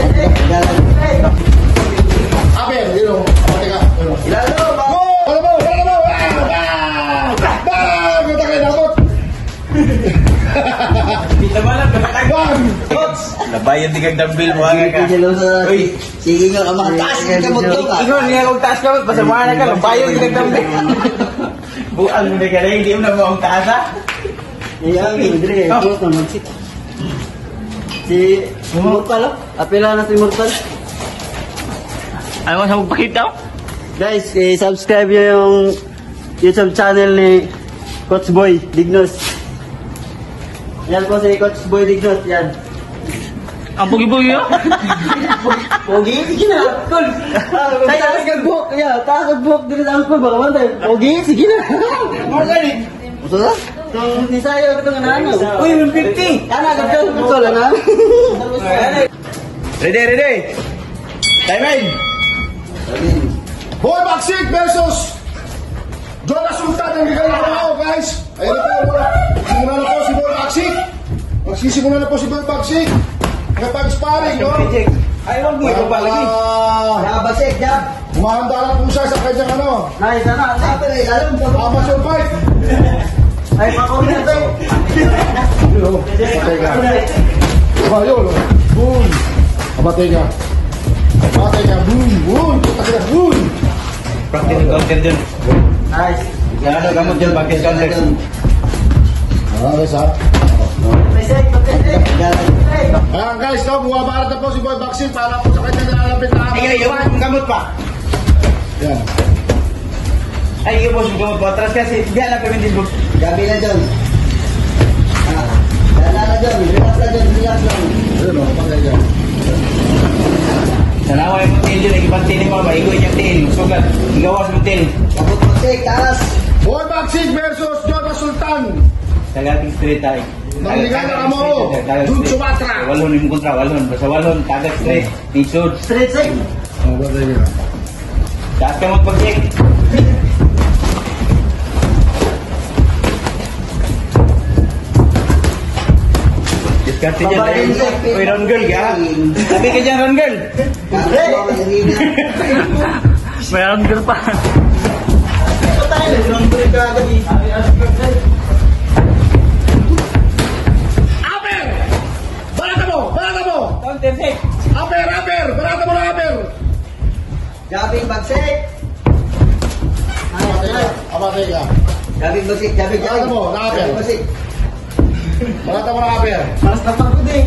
Aper, yun o. Teka, yun o. Ilalo, ba? Wala mo! Bang! Yung takay nakot! Kita malam, Bang! nabayan di kang dambil mo nga ka. Uy, sige nga, taas ka mo to ka. Ingon niya kung taas ka mo, pasamahan ka, nabayan di kang dambil. Buang mo na ka rin, hindi mo na mo ang taas ha? Iya, hindi ka. Close naman si... Si... Immortal, apela na si Immortal. Ano mo sa magpakita? Guys, subscribe nyo yung YouTube channel ni Coach Boy Dignos. Yan po si Coach Boy Dignos, yan. Ang pugi-pugi yun? Pogi, sige na. Cool. Taas kag-book. Taas kag-book din sa angkol. Baka man tayo. Pogi, sige na. Ano ganit? Gusto na? Itong nisayo, itong nananaw. Uy, 150! Kana, kag-book. Gusto lang ha? Ready! Time in! Boy Baksik versus Jonas Sultan ang gigaling ko ako, guys. Ayun na po. Simula na po si Boy Baksik. Magsisimula na po si Boy Baksik. Kapag-sparring, no? Ayaw mo ito pala ni. Basik, jab. Umahanda lang po siya sa kanyang ano. Nice, ano? Sabi na, ilalim. Amateur fight. Ay, pakunin na tayo. Patay ka. Yun. Boom. Patay ka. Boom. Patay ka. Boom. Practice counter dyan. Nice. Ano gamot dyan, practice counter. Guys, ha? Basik. Ayan, guys, no? Bumabarat na po si Boy Baksik para po sa kanya nalalapit na Ay, yung gamot pa. Yan. Ay, yung gamot pa. Atras kasi, diyan lang kami din. Gabi na dyan. Dala na dyan. Relax na dyan. Ayun, no? Patay ka. Sanawa yung til dyan, nagibang til mo, maigoy niyang til. Sugat, igawas mo til. Kapot Basik, taas. Boy Baksik versus Jonas Sultan. Tagating straight tayo. Nangligan na mo. Jun Sumatra. Walon yung kontra, walon. Basta walon, tagat straight. Nisod. Straight side. Patay ka. Taas ka magpag-check. Diskarte dyan. Uy, round girl ka. Sabi ka dyan, round girl. May round girl pa. Ito tayo. Round girl ka agad eh. Aper! Barata mo! Counter check. Aper! Barata mo na Aper! Gabing Basik. Patay ka. Gabing Basik. Barata mo na Aper. Gabing Basik. Barata mo na Aper. Mas kapag ko din.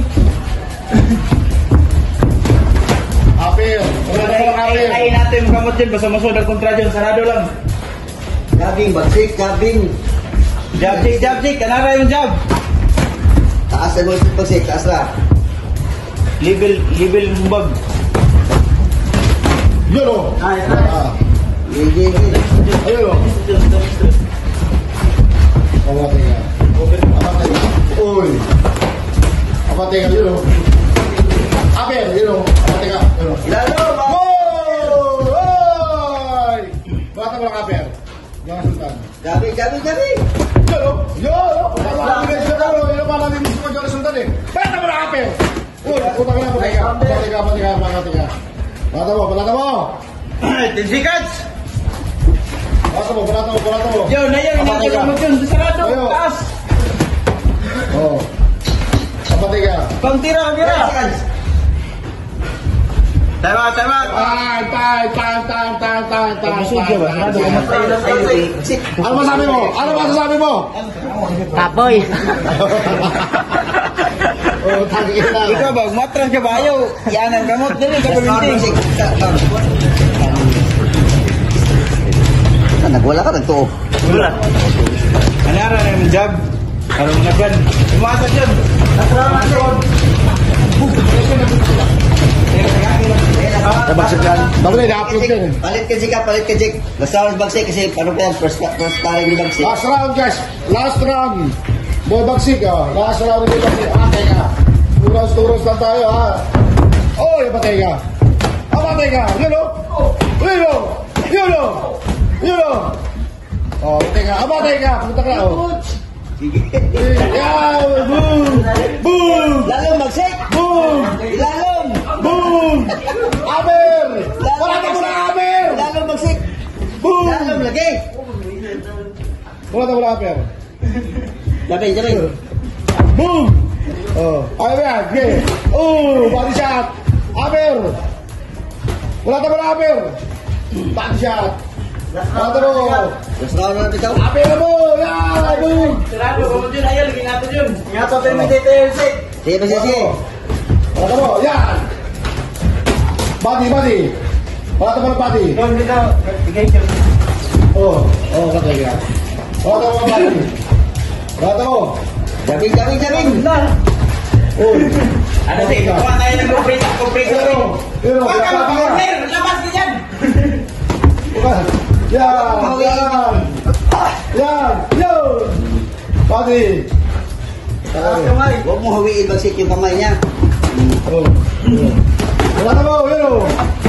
Aper! Barata mo na Aper. Ay natin yung gamot dyan. Basta masod ang kontra dyan. Sarado lang. Gabing Basik. Gabing. Jab, check. Kanara yung jab. Taas na mo si Basik. Taas na. Level humbag. Yun o. Nice. Ayun o. Patay ka. Uy. Patay ka. Yun o. Aper! Yun o. Patay ka. Yun o. Ilalo, ba? Oy! Barata mo na Aper. Jonas Sultan. Gabing. Yun o. Yun o. Parang nalinis ko Jonas Sultan eh. Barata mo na Aper. Uy, patay ka. Balata mo. 10 seconds. Balata mo. Yo, nayan yung gamot yun. Sarado. Ayo. Taas. Oo. Kapatay ka. Pang tira. Time out. Ano masasabi mo? Kapoy. Oh, tagin na. Ikaw ba, matras ka ba? Ayaw. Yan ang gamot. Dali ka paminting. Nagwala ka, nagtuo. Wala. Anara na yung job. Karong nagwan. Umasat yun. Nabagsak yan. Bago na, i-upload yan. Palit ka, Jik. Basta ako Bagsik kasi ano pa yan, first parang ni Bagsik. Last round, guys. Last round. Boy Baksik, oh. Last round ni Boy Baksik. Patay ka. 2 rounds lang tayo, ha. Oh, patay ka. Patay ka. Yun o. Oh, patay ka. Patay ka. Pumunta ka, oh. Yeah, boom. Lalong Bagsik! Boom. Lalong! Boom. wala upper. Sabay. Boom! Oh, ayun yan, okay. Oh, body shot. Upper. Wala upper. Body shot. Wala Gusto ko na bitaw. upper mo, yan, boom. Sarado, kung yun, ayaw, lagyan natin yun. Nga pa, pero may detail, sit. Sige. Wala mo, yan. Body. Wala body. Ikaw, hindi ka, bigay ka. Oh, katay ka. Wala body. Wala mo. Jabing. Oh. Ano sa'yo, kuha tayo ng compressor. Pero, Huwag ka mag-corner, labas ka dyan. Yan! Yo! Body! Huwag mo hawiin bagsit yung kamay niya. Oh. Wala na mo, yun o!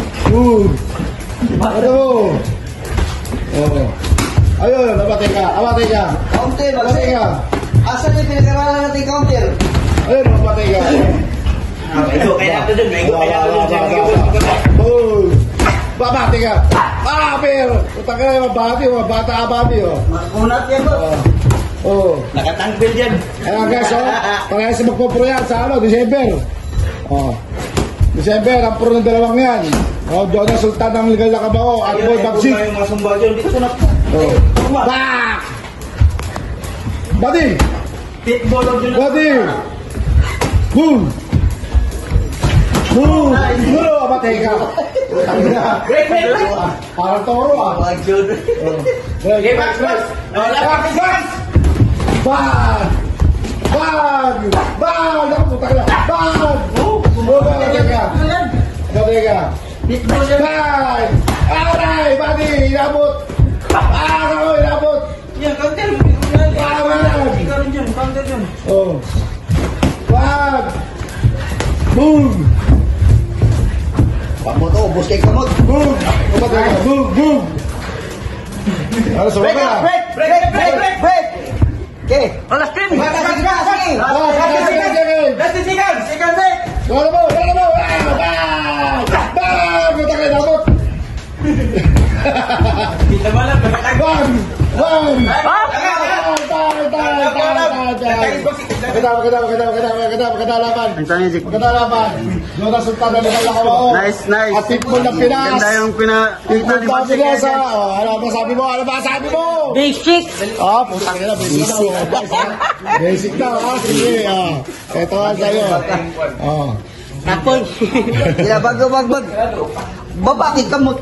Wala na mo! Oh. Ayun, nabatay ka! Counter, Nabatay bagsit. ka! Asan yung pinag-aralan natin counter? Ayun, nabatay ka! Ikaw, kaya natin dun. Oh! Babati ka! Pero! Utang ka na yung mabata-abati o! Makunat yan po. Oh! Nakatangbil dyan. Ayan guys, parehas magpuproyan sa December. December, ang puro ng dalawang yan. Jonas Sultan ng legal na kabao at Boy Bagsik. Yung mga sumba dyan, dito na. Back! Body! Pitbull of dyan. Body! Boom! Abatay ka! Break. Parang toro ah. Wag yun. Okay, back. Bag! Ako puta ka na! Bag! Abatay ka! Pitbull dyan. Bag! Aray! Body! Inabot! Inabot! Yan, counter. Ikaw rin dyan, counter dyan. Oh! Bag! Boom! Pagmoto, ubos kay kamot. Boom! Abatay ka! Boom! Ano sa Break. mga? Break. Okay. Oh, last 10. Sige. Last 10 seconds. Second break. Wala mo! Bag! Puta ka inabot! Kita mo lang, magkatag. Bag! Maganda laban. Ang tangi, Zik. Maganda laban. Jonas Sultan na legal na kabao. Nice. At Pitbull ng Pinas. Ganda yung pinakita Pitbull ni ng Bagsik. Pinas. Ano ba sabi mo? Basic. Putang ina, basic daw. Basic daw, sige. Ito ang sa'yo. Tapos. Kaya bag. Babaki kamot.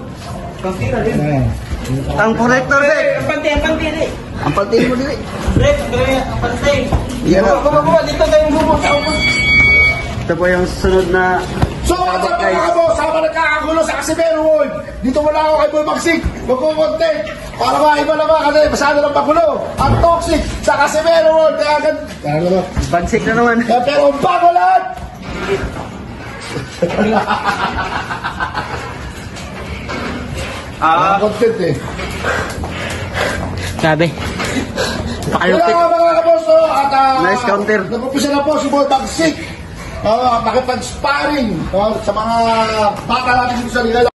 Ang connector Break. eh. Ang panti. Ang pati mo dili. Break. Ang panti. Yan na. Kumakuha. Dito tayo gumo sa ubos. Ito po yung sunod na. So, mga kabos, habang nagkakagulo sa Casimero World, dito muna ako kay Boy Bagsik, magkukontent, para maiba naman kasi masyado ng pagulo, ang toxic sa Casimero World, kaya agad, Bagsik na naman. pero ang bago lahat! Content eh. Sabi. Kaya nga mga kabos, at Nice counter. nag-upisa na po si Boy Bagsik, makipag-sparring sa mga bata natin dito sa Liga.